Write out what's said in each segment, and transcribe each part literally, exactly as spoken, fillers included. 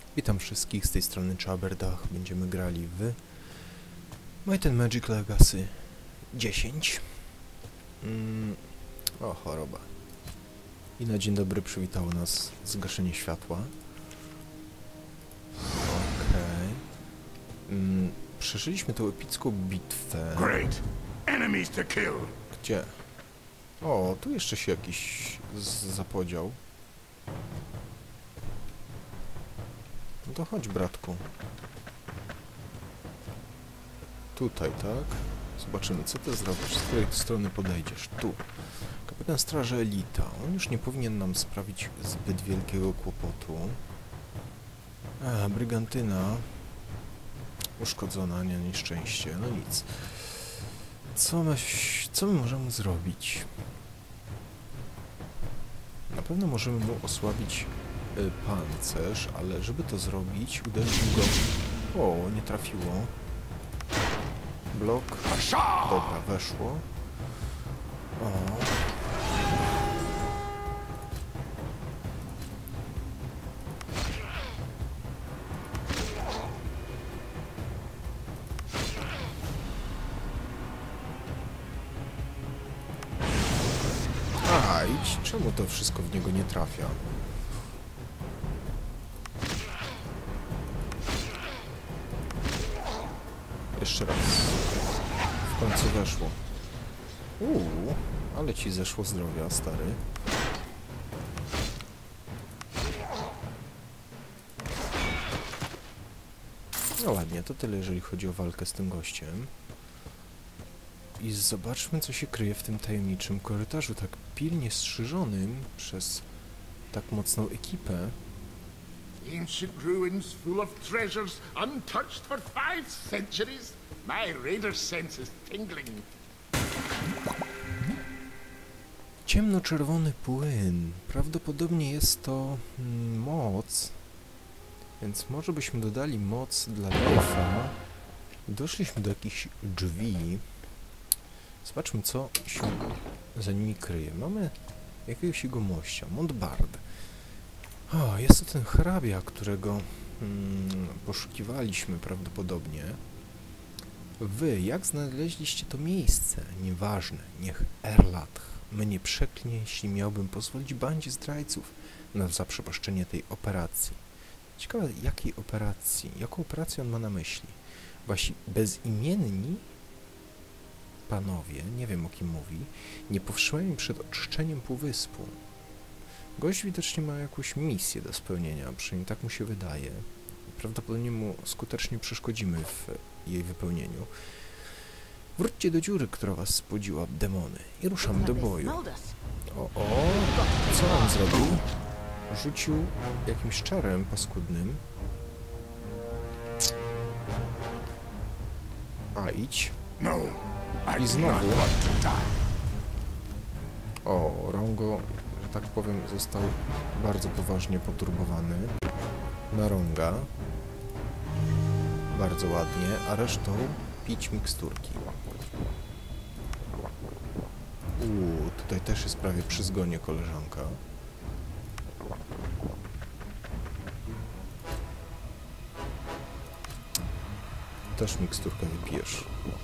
Witam wszystkich, z tej strony Chaberdach. Będziemy grali w Might and Magic Legacy dziesięć. Mm. O, choroba. I na dzień dobry przywitało nas zgaszenie światła. Okej. Okay. Mm. Przeżyliśmy tą epicką bitwę. Great. Enemies to kill. Gdzie? O, tu jeszcze się jakiś zapodział. No to chodź, bratku. Tutaj, tak? Zobaczymy, co ty zrobisz, z której strony podejdziesz. Tu. Kapitan Straży Elita. On już nie powinien nam sprawić zbyt wielkiego kłopotu. A, Brygantyna. Uszkodzona, nie, nieszczęście. No nic. Co my, co my możemy zrobić? Na pewno możemy mu osłabić y, pancerz, ale żeby to zrobić, uderzył go... O, nie trafiło. Blok. Dobra, weszło. O. A, idź. Czemu to wszystko w niego nie trafia? Jeszcze raz. W końcu weszło. Uuu, ale ci zeszło zdrowia, stary. No ładnie, to tyle, jeżeli chodzi o walkę z tym gościem. I zobaczmy, co się kryje w tym tajemniczym korytarzu, tak pilnie strzyżonym przez tak mocną ekipę. Ancient ruins full of treasures untouched for five centuries. My raider sense is tingling. Ciemnoczerwony płyn. Prawdopodobnie jest to mm, moc. Więc może byśmy dodali moc dla Leif'a. Doszliśmy do jakichś drzwi. Zobaczmy, co się za nimi kryje. Mamy jakiegoś jegomościa. Montbard. O, jest to ten hrabia, którego hmm, poszukiwaliśmy prawdopodobnie. Wy, jak znaleźliście to miejsce? Nieważne, niech Erlatch mnie przeklnie, jeśli miałbym pozwolić bandzie zdrajców na zaprzepaszczenie tej operacji. Ciekawe, jakiej operacji? Jaką operację on ma na myśli? Właśnie bezimienni panowie, nie wiem o kim mówi, nie powstrzymają przed oczyszczeniem półwyspu. Gość widocznie ma jakąś misję do spełnienia, przynajmniej tak mu się wydaje. Prawdopodobnie mu skutecznie przeszkodzimy w jej wypełnieniu. Wróćcie do dziury, która was spodziła, demony, i ruszamy do boju. O, o, co on zrobił? Rzucił jakimś czarem paskudnym. A, idź. I znowu. O, Rongo, że tak powiem, został bardzo poważnie poturbowany. Naronga. Bardzo ładnie, a resztą pić miksturki. Uuu, tutaj też jest prawie przy zgonie koleżanka. Też miksturkę wypijesz.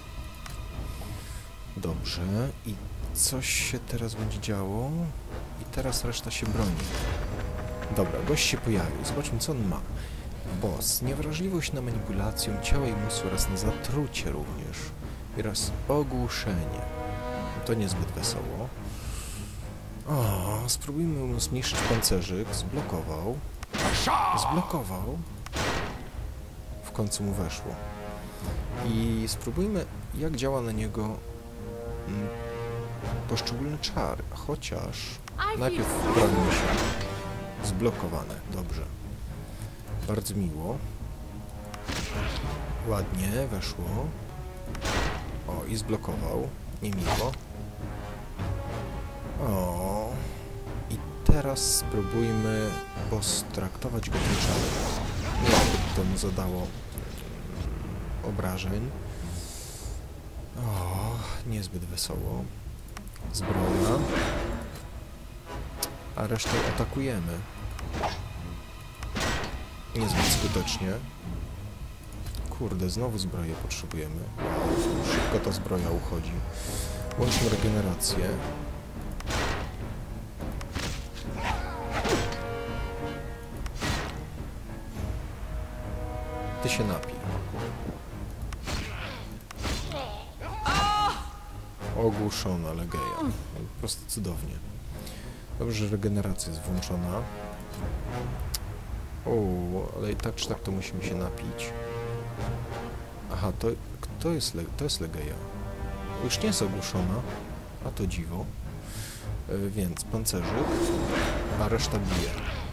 Dobrze. I coś się teraz będzie działo. I teraz reszta się broni. Dobra, gość się pojawił. Zobaczmy, co on ma. Boss. Niewrażliwość na manipulację ciała i umysłu oraz na zatrucie również. Oraz ogłuszenie. To niezbyt wesoło. O, spróbujmy mu zniszczyć pancerzyk. Zblokował. Zblokował. W końcu mu weszło. I spróbujmy, jak działa na niego mm, poszczególny czar. Chociaż najpierw bronimy się. Zblokowane. Dobrze. Bardzo miło. Ładnie weszło. O, i zblokował. Niemiło. O. I teraz spróbujmy postraktować go tym czarem. Nie, to mu zadało obrażeń. O, niezbyt wesoło. Zbroja. A resztę atakujemy. niezbyt skutecznie. Kurde, znowu zbroję potrzebujemy. Szybko ta zbroja uchodzi. Łączmy regenerację. Ty się napij. Ogłuszona Legeja. Po prostu cudownie. Dobrze, że regeneracja jest włączona. O, ale i tak czy tak to musimy się napić. Aha, to, to, jest, Le to jest Legeja. Już nie jest ogłuszona, a to dziwo. Yy, więc pancerzyk, a reszta bije.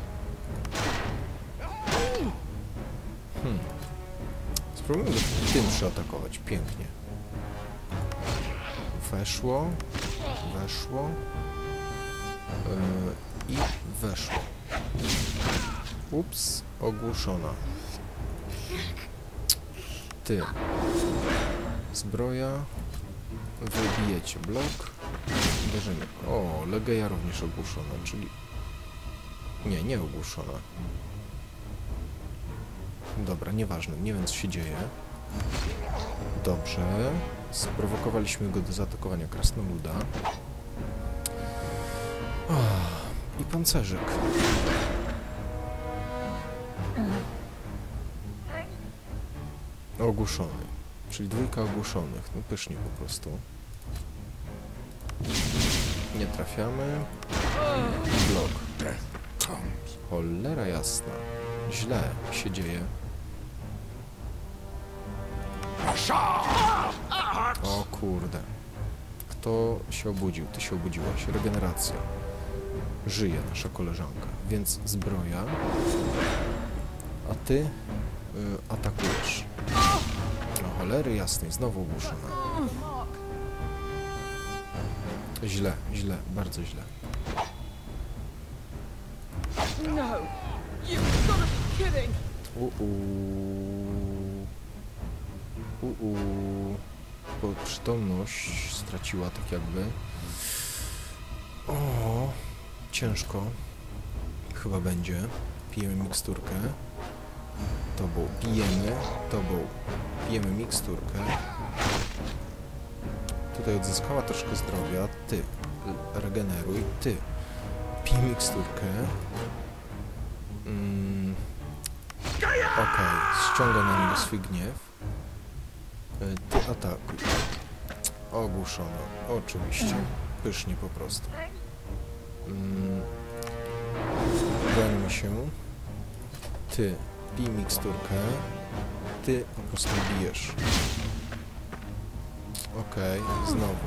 Hmm. Spróbujmy tym przyatakować. Pięknie. Weszło, weszło yy, i weszło. Ups, ogłuszona. Ty. Zbroja. Wybijecie blok. Uderzymy. O, Legeja również ogłuszona, czyli... Nie, nie ogłuszona. Dobra, nieważne, nie wiem co się dzieje. Dobrze. Sprowokowaliśmy go do zaatakowania krasnoluda. O, i pancerzyk. Ogłuszony. Czyli dwójka ogłuszonych. No pysznie po prostu. Nie trafiamy. Blok. Cholera jasna. Źle się dzieje. O kurde. Kto się obudził? Ty się obudziłaś. Regeneracja. Żyje nasza koleżanka. Więc zbroja. A ty y, atakujesz. No cholery jasnej. Znowu ogłuszona. Źle, źle. Bardzo źle. Uuu. Uuu. Bo przytomność straciła tak jakby. O, ciężko. Chyba będzie. Pijemy miksturkę. Tobą pijemy. Tobą pijemy miksturkę. Tutaj odzyskała troszkę zdrowia. Ty regeneruj. Ty pij miksturkę. Mm. Okej, okay. Ściąga na niego swój gniew. Ty atakuj. Ogłuszono. Oczywiście. Pysznie po prostu. Mm. Brońmy się. Ty pij miksturkę. Ty po prostu bijesz. Okej, okay. Znowu.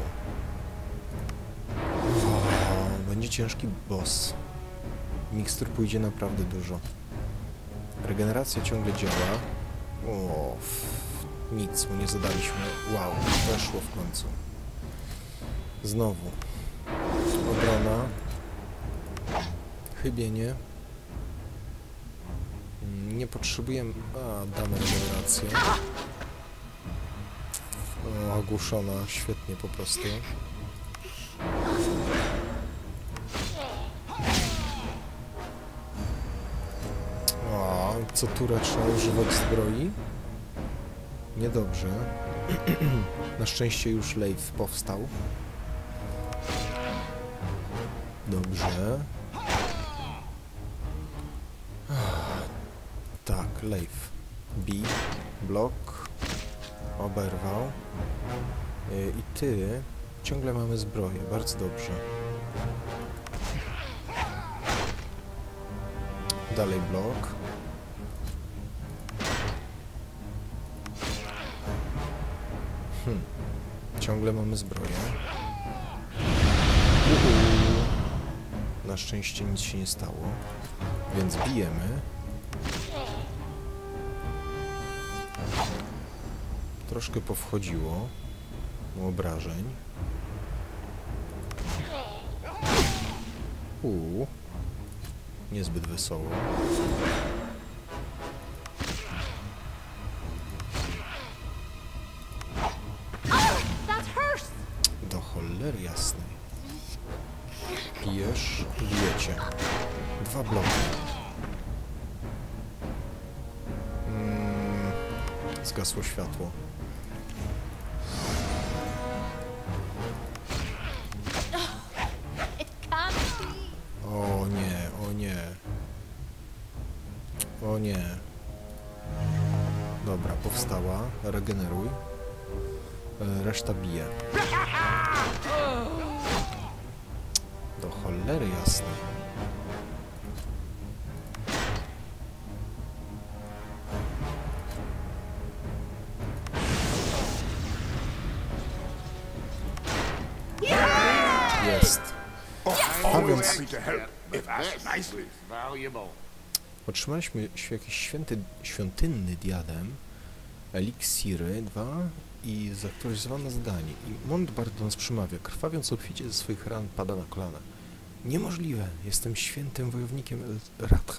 O, będzie ciężki boss. Mikstur pójdzie naprawdę dużo. Regeneracja ciągle działa. O, nic mu nie zadaliśmy. Wow, weszło w końcu. Znowu. Obrona. Chybienie. Nie potrzebujemy... A, damy regenerację. O, ogłuszona. Świetnie po prostu. O, co turę trzeba używać zbroi? Niedobrze. Na szczęście już Leif powstał. Dobrze. Tak, Leif. Bij. Blok. Oberwał. I ty... Ciągle mamy zbroję. Bardzo dobrze. Dalej blok. Hmm. Ciągle mamy zbroję. Uhu. Na szczęście nic się nie stało. Więc bijemy. Troszkę powchodziło mu obrażeń. Uuu. Niezbyt wesoło. Do cholery jasnej. Pijesz, bijecie. Dwa bloki. Zgasło światło. O nie, o nie. O nie. Dobra, powstała. Regeneruj. E, Reszta bije. Do cholery jasne. Jest. A więc Happy to help, if asked nicely. Valuable. otrzymaliśmy świ- jakiś święty, świątynny diadem, eliksiry dwa i zaktualizowane zadanie. I Montbard do nas przemawia. Krwawiąc obficie ze swoich ran pada na kolana. Niemożliwe! Jestem świętym wojownikiem El Radha.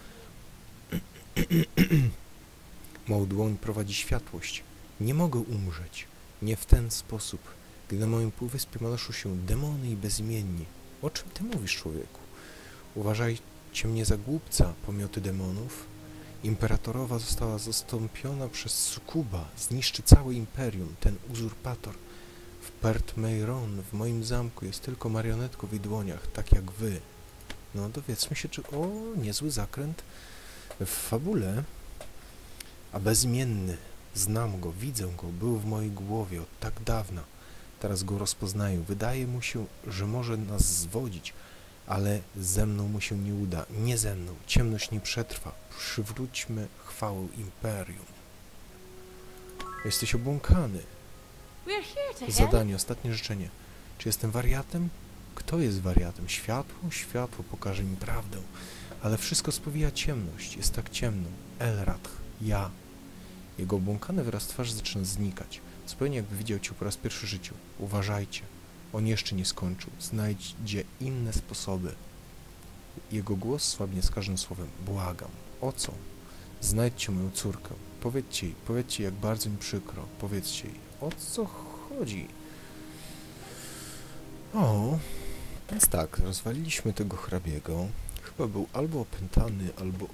Mą dłoń prowadzi światłość. Nie mogę umrzeć. Nie w ten sposób. Gdy na moim półwyspie manoszą się demony i bezimienni. O czym ty mówisz, człowieku? Uważajcie mnie za głupca, pomioty demonów. Imperatorowa została zastąpiona przez sukuba. Zniszczy całe imperium, ten uzurpator. W Pert Meiron, w moim zamku, jest tylko marionetką w jej dłoniach, tak jak wy. No dowiedzmy się, czy... O, niezły zakręt w fabule. A bezimienny. Znam go, widzę go, był w mojej głowie od tak dawna. Teraz go rozpoznaję. Wydaje mu się, że może nas zwodzić, ale ze mną mu się nie uda. Nie ze mną. Ciemność nie przetrwa. Przywróćmy chwałę imperium. Jesteś obłąkany. Zadanie, ostatnie życzenie. Czy jestem wariatem? Kto jest wariatem? Światło? Światło pokaże mi prawdę. Ale wszystko spowija ciemność. Jest tak ciemno. Elrath. Ja. Jego obłąkany wyraz twarzy zaczyna znikać. Zupełnie jakby widział cię po raz pierwszy w życiu. Uważajcie. On jeszcze nie skończył. Znajdzie inne sposoby. Jego głos słabnie z każdym słowem. Błagam. O co? Znajdźcie moją córkę. Powiedzcie jej, powiedzcie jak bardzo mi przykro. Powiedzcie jej. O co chodzi? O, więc tak, rozwaliliśmy tego hrabiego. Chyba był albo opętany, albo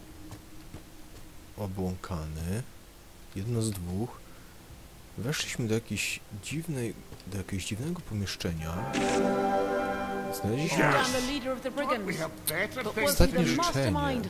obłąkany. Jedno z dwóch. Weszliśmy do jakiejś dziwnej, do jakiegoś dziwnego pomieszczenia. Znaleźliśmy ostatnie życzenie.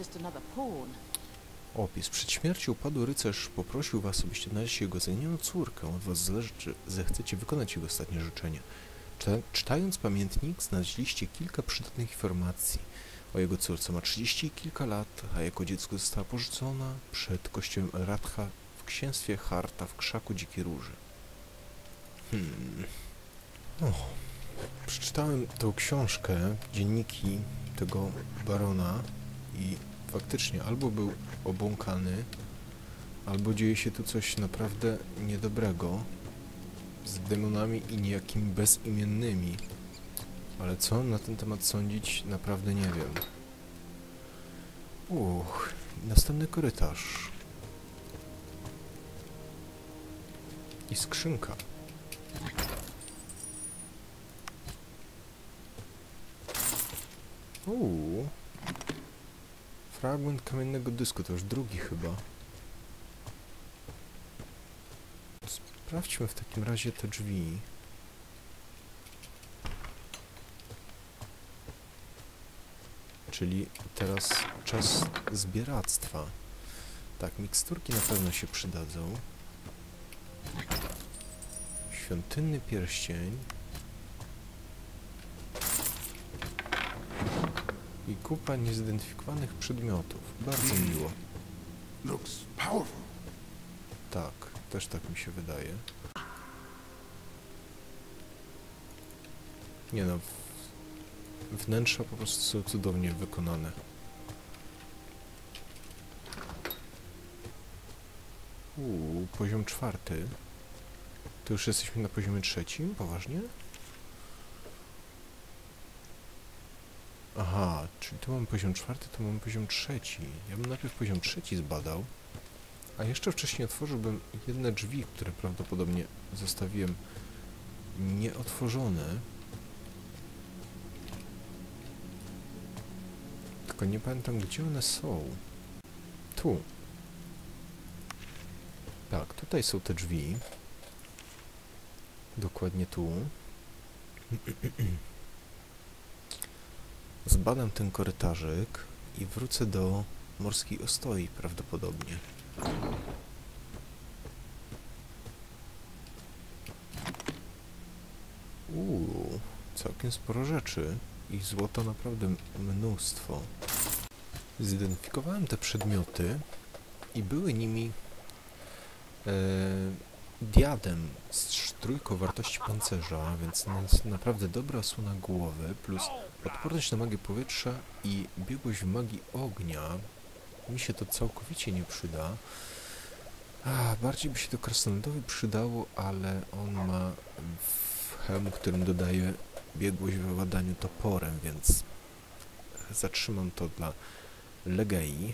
Opis. Przed śmiercią upadły rycerz poprosił was, abyście znaleźli jego zaginioną córkę. Od was zależy, czy zechcecie wykonać jego ostatnie życzenie. Czyta czytając pamiętnik, znaleźliście kilka przydatnych informacji o jego córce. Ma trzydzieści kilka lat, a jako dziecko została porzucona przed kościołem El-Radha w księstwie Harta w krzaku Dzikiej Róży. Hmm. O. Przeczytałem tą książkę, dzienniki tego barona i faktycznie albo był obłąkany, albo dzieje się tu coś naprawdę niedobrego z demonami i niejakimi bezimiennymi. Ale co na ten temat sądzić, naprawdę nie wiem. Uch, następny korytarz. I skrzynka. Uuu. Fragment kamiennego dysku, to już drugi chyba. Sprawdźmy w takim razie te drzwi. Czyli teraz czas zbieractwa. Tak, miksturki na pewno się przydadzą. Świątynny pierścień. I kupa niezidentyfikowanych przedmiotów. Bardzo miło. Looks powerful. Tak, też tak mi się wydaje. Nie no, wnętrza po prostu są cudownie wykonane. Uuu, poziom czwarty. To już jesteśmy na poziomie trzecim? Poważnie? Aha, czyli tu mamy poziom czwarty, tu mamy poziom trzeci. Ja bym najpierw poziom trzeci zbadał, a jeszcze wcześniej otworzyłbym jedne drzwi, które prawdopodobnie zostawiłem nieotworzone. Tylko nie pamiętam, gdzie one są. Tu. Tak, tutaj są te drzwi. Dokładnie tu. Zbadam ten korytarzyk i wrócę do morskiej ostoi prawdopodobnie. Uuu, całkiem sporo rzeczy i złota naprawdę mnóstwo. Zidentyfikowałem te przedmioty i były nimi e, diadem z trójką wartości pancerza, więc na, naprawdę dobra osłona głowy, plus odporność na magię powietrza i biegłość w magii ognia. Mi się to całkowicie nie przyda. A, bardziej by się to krasnoludowi przydało, ale on ma hełm, którym dodaje biegłość w władaniu toporem, więc zatrzymam to dla Legei.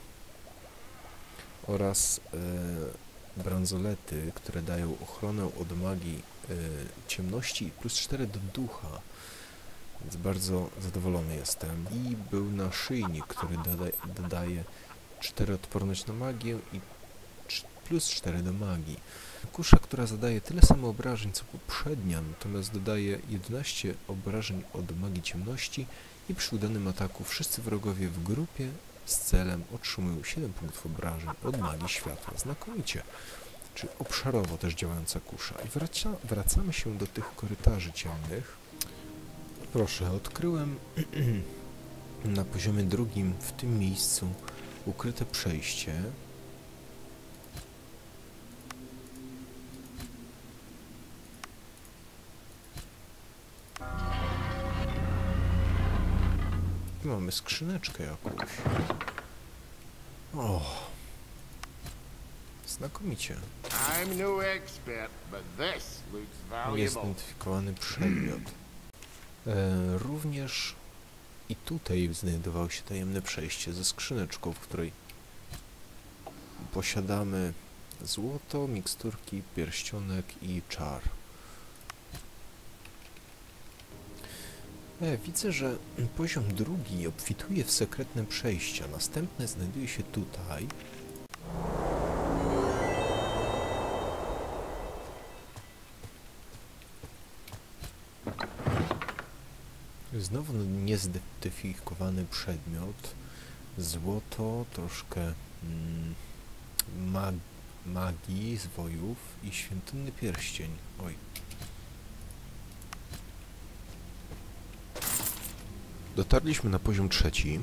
Oraz e, bransolety, które dają ochronę od magii e, ciemności plus cztery do ducha. Więc bardzo zadowolony jestem. I był naszyjnik, który doda dodaje cztery odporność na magię i plus cztery do magii. Kusza, która zadaje tyle samo obrażeń co poprzednia, natomiast dodaje jedenaście obrażeń od magii ciemności i przy udanym ataku wszyscy wrogowie w grupie z celem otrzymują siedem punktów obrażeń od magii światła. Znakomicie. Czy obszarowo też działająca kusza. I wraca wracamy się do tych korytarzy ciemnych. Proszę, odkryłem na poziomie drugim w tym miejscu ukryte przejście. I mamy skrzyneczkę jakąś. O, znakomicie. I'm no expert, but this looks valuable. Jest identyfikowany przedmiot. E, również i tutaj znajdowało się tajemne przejście ze skrzyneczką, w której posiadamy złoto, miksturki, pierścionek i czar. E, widzę, że poziom drugi obfituje w sekretne przejścia. Następne znajduje się tutaj. Znowu niezidentyfikowany przedmiot. Złoto, troszkę mm, mag magii, zwojów i świątynny pierścień. Oj. Dotarliśmy na poziom trzeci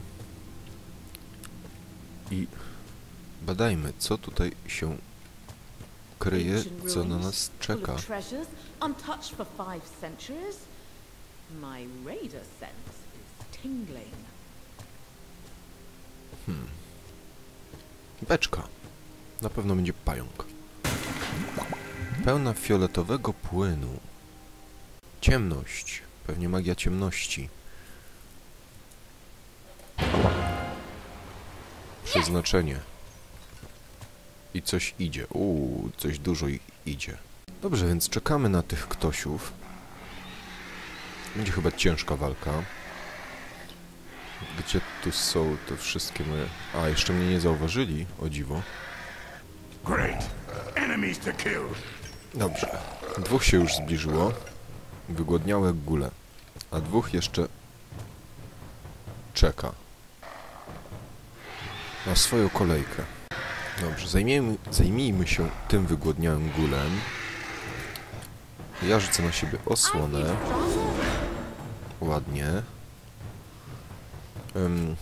i badajmy, co tutaj się kryje, co na nas czeka. Hmm. Beczka. Na pewno będzie pająk. Pełna fioletowego płynu. Ciemność. Pewnie magia ciemności. Przeznaczenie. I coś idzie. Uuu, coś dużo ich idzie. Dobrze, więc czekamy na tych ktosiów. Będzie chyba ciężka walka. Gdzie tu są te wszystkie moje... A, jeszcze mnie nie zauważyli, o dziwo. Dobrze. Dwóch się już zbliżyło. Wygłodniałe góle. A dwóch jeszcze czeka na swoją kolejkę. Dobrze, zajmijmy, zajmijmy się tym wygłodniałym gulem. Ja rzucę na siebie osłonę. Ładnie. Um,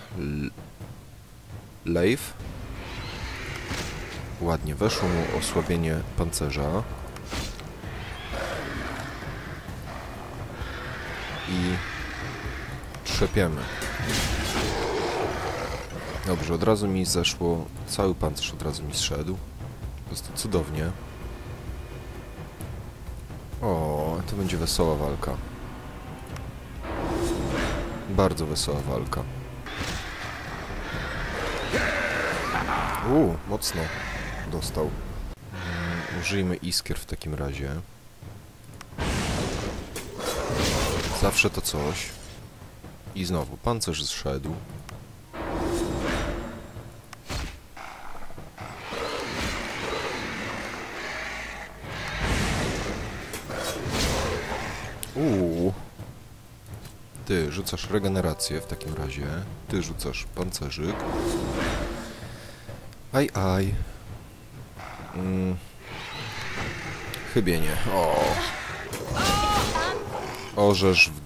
Leif. Ładnie, weszło mu osłabienie pancerza. I trzepiemy. Dobrze, od razu mi zeszło, cały pancerz od razu mi zszedł. Po prostu cudownie. O, to będzie wesoła walka. Bardzo wesoła walka. Uuu, mocno dostał. Hmm, użyjmy iskier w takim razie. Zawsze to coś. I znowu, pancerz zszedł. Ty rzucasz regenerację w takim razie. Ty rzucasz pancerzyk. Aj, aj. Mm. Chybienie. O. Orzesz w...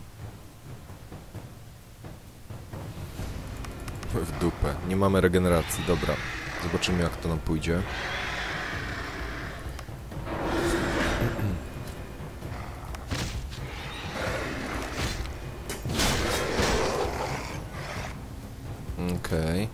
w dupę. Nie mamy regeneracji, dobra. Zobaczymy, jak to nam pójdzie. Okej.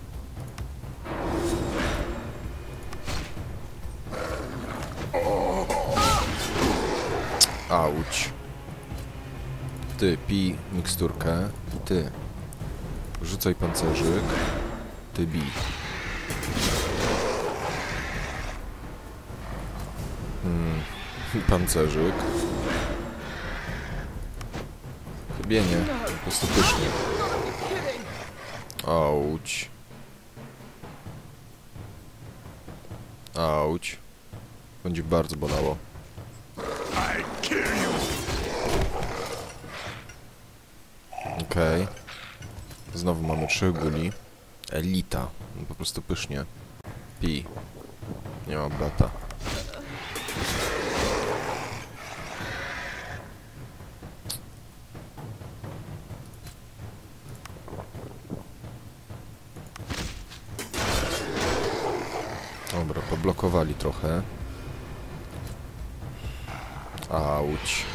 Auć. Ty, pij miksturkę. Ty. Rzucaj pancerzyk. Ty, bij. Hmm. Pancerzyk. Chybienie. Po prostu pysznie. Auć. Auć. Będzie bardzo bolało. Okej. Okay. Znowu mamy trzech guli. Elita. No, po prostu pysznie. Pi. Nie ma brata. Dobra, poblokowali trochę. Auć.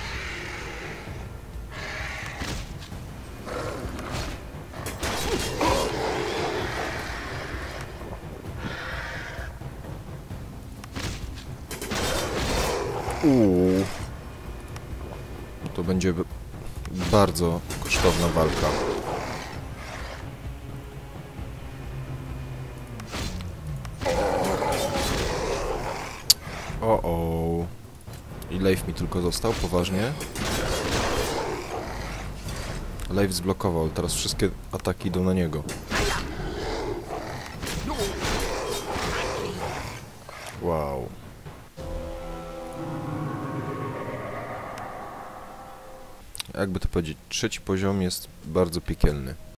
Uuu. To będzie bardzo kosztowna walka. O, o. I Leif mi tylko został, poważnie. Leif zblokował, teraz wszystkie ataki idą na niego. Wow. Jakby to powiedzieć, trzeci poziom jest bardzo piekielny.